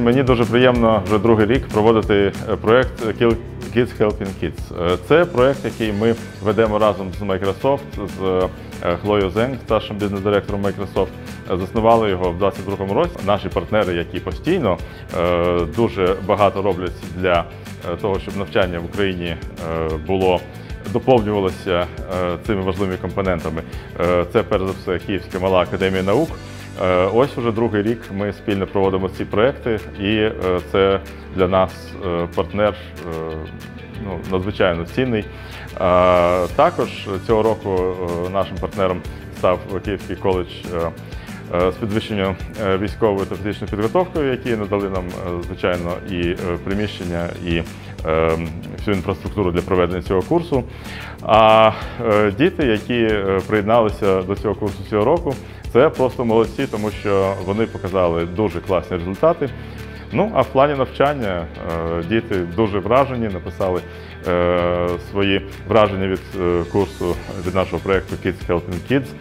мені дуже приємно вже другий рік проводити проєкт Kids Helping Kids. Це проєкт, який ми ведемо разом з Microsoft, з Хлоєю Зенг, старшим бізнес-директором Microsoft. Заснували його в 2022 році. Наші партнери, які постійно дуже багато роблять для того, щоб навчання в Україні доповнювалося цими важливими компонентами. Це, перш за все, Київська мала академія наук. Ось уже другий рік ми спільно проводимо ці проекти, і це для нас партнер надзвичайно цінний. Також цього року нашим партнером став Київський коледж з підвищенням військової та фізичної підготовки, які надали нам, звичайно, і приміщення, і всю інфраструктуру для проведення цього курсу. А діти, які приєдналися до цього курсу цього року, це просто молодці, тому що вони показали дуже класні результати. Ну, а в плані навчання діти дуже вражені, написали свої враження від курсу, від нашого проєкту Kids Helping Kids,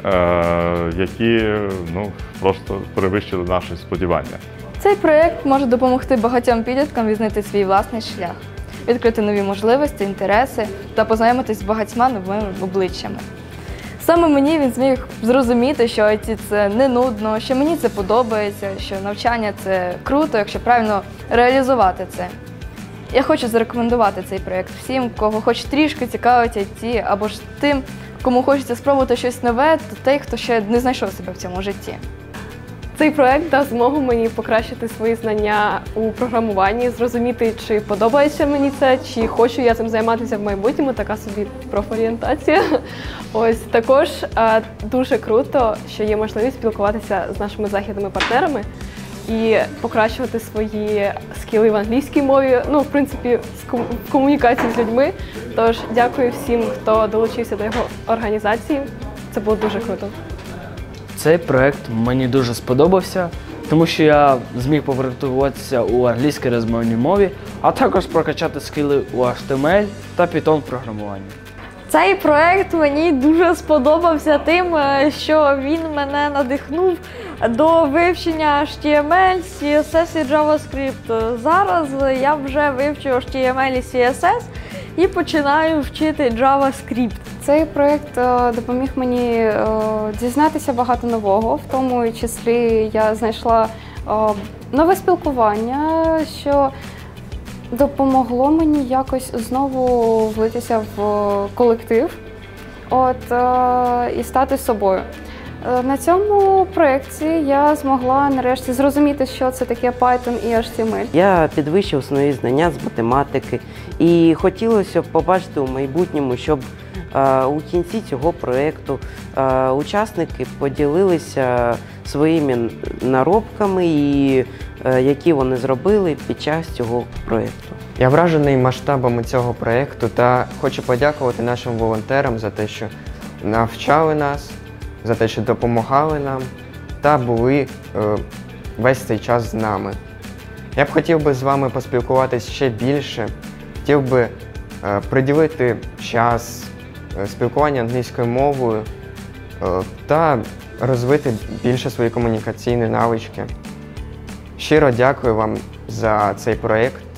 які просто перевищили наші сподівання. Цей проєкт може допомогти багатьом підліткам відзнайти свій власний шлях, відкрити нові можливості, інтереси та познайомитись з багатьма новими обличчями. Саме мені він зміг зрозуміти, що IT – це не нудно, що мені це подобається, що навчання – це круто, якщо правильно реалізувати це. Я хочу зарекомендувати цей проєкт всім, кого хоч трішки цікавить IT, або ж тим, кому хочеться спробувати щось нове, то той, хто ще не знайшов себе в цьому житті. Цей проєкт дав змогу мені покращити свої знання у програмуванні, зрозуміти, чи подобається мені це, чи хочу я цим займатися в майбутньому, така собі профорієнтація. Ось також дуже круто, що є можливість спілкуватися з нашими західними партнерами і покращувати свої скіли в англійській мові, в принципі, в комунікації з людьми. Тож дякую всім, хто долучився до його організації. Це було дуже круто. Цей проєкт мені дуже сподобався, тому що я зміг повертуватися у англійській розмовній мові, а також прокачати скіли у HTML та Python програмуванні. Цей проєкт мені дуже сподобався тим, що він мене надихнув до вивчення HTML, CSS і JavaScript. Зараз я вже вивчу HTML і CSS і починаю вчити JavaScript. Цей проєкт допоміг мені дізнатися багато нового, в тому числі я знайшла нове спілкування, що допомогло мені якось знову влитися в колектив і стати собою. На цьому проєкті я змогла нарешті зрозуміти, що це таке Python і HTML. Я підвищив свої знання з математики і хотілося б побачити у майбутньому, щоб у кінці цього проєкту учасники поділилися своїми наробками, які вони зробили під час цього проєкту. Я вражений масштабами цього проєкту та хочу подякувати нашим волонтерам за те, що навчали нас, за те, що допомагали нам та були весь цей час з нами. Я б хотів би з вами поспілкуватися ще більше, хотів би приділити час спілкування англійською мовою та розвити більше свої комунікаційні навички. Щиро дякую вам за цей проєкт.